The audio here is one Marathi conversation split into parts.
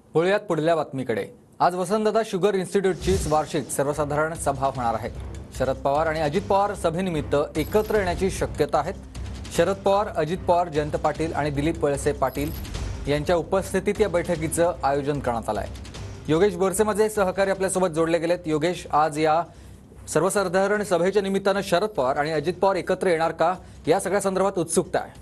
वळूयात पुढल्या बातमीकडे। आज वसंतदादा शुगर इन्स्टिट्यूटची वार्षिक सर्वसाधारण सभा होणार आहे। शरद पवार आणि अजित पवार सभेनिमित्त एकत्र येण्याची शक्यता आहे। शरद पवार, अजित पवार, जयंत पाटील आणि दिलीप वळसे पाटील यांच्या उपस्थितीत या बैठकीचं आयोजन करण्यात आलं आहे। योगेश बोरसे माझे सहकारी आपल्यासोबत जोडले गेलेत। योगेश, आज या सर्वसाधारण सभेच्या निमित्तानं शरद पवार आणि अजित पवार एकत्र येणार का, या सगळ्या संदर्भात उत्सुकता आहे।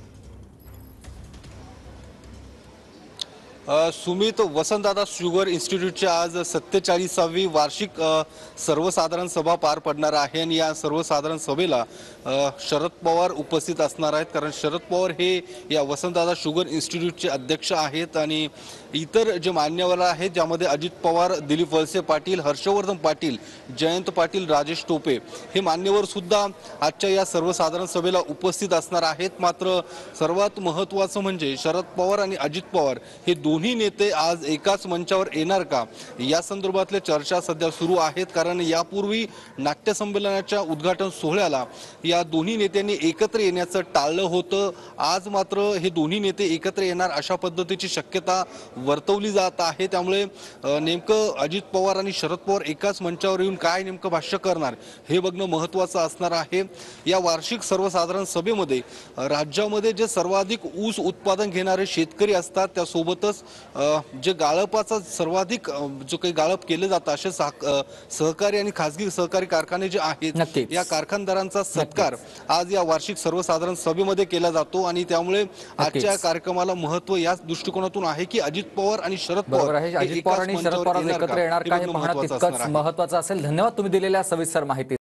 सुमित, वसंतदादा शुगर इन्स्टिट्यूटची आज 47वी वार्षिक सर्वसाधारण सभा पार पडणार आहे आणि या सर्वसाधारण सभेला शरद पवार उपस्थित असणार आहेत। कारण शरद पवार हे या वसंतदादा शुगर इन्स्टिट्यूटचे अध्यक्ष आहेत आणि इतर जे मान्यवर आहेत ज्यामध्ये अजित पवार, दिलीप वळसे पाटील, हर्षवर्धन पाटील, जयंत पाटील, राजेश टोपे हे मान्यवर सुद्धा आजच्या या सर्वसाधारण सभेला उपस्थित असणार आहेत। मात्र सर्वात महत्त्वाचं म्हणजे शरद पवार आणि अजित पवार हे दोन्ही नेते आज एकाच मंचावर येणार का, या संदर्भातल्या चर्चा सध्या सुरू आहेत। कारण यापूर्वी नाट्य संमेलनाच्या उद्घाटन सोहळ्याला या दोन्ही नेत्यांनी एकत्र येण्याचं टाळलं होतं। आज मात्र हे दोन्ही नेते एकत्र येणार अशा पद्धतीची शक्यता वर्तवली जात आहे। त्यामुळे नेमकं अजित पवार आणि शरद पवार एकाच मंचावर येऊन काय नेमकं भाष्य करणार हे बघणं महत्त्वाचं असणार आहे। या वार्षिक सर्वसाधारण सभेमध्ये राज्यामध्ये जे सर्वाधिक ऊस उत्पादन घेणारे शेतकरी असतात त्यासोबतच जे गाळपाचा सर्वाधिक जो काही गाळप केले जातं असे सहकारी आणि खासगी सहकारी कारखाने जे आहेत या कारखानदारांचा सत्कार आज या वार्षिक सर्वसाधारण सभेमध्ये केला जातो आणि त्यामुळे आजच्या कार्यक्रमाला महत्त्व याच दृष्टिकोनातून आहे की अजित पवार आणि शरद पवार अजित पवार आणि शरद पवार एकत्र येणार का हे पाहणं तितकंच महत्त्वाचं असेल। धन्यवाद तुम्ही दिलेल्या सविस्तर माहिती।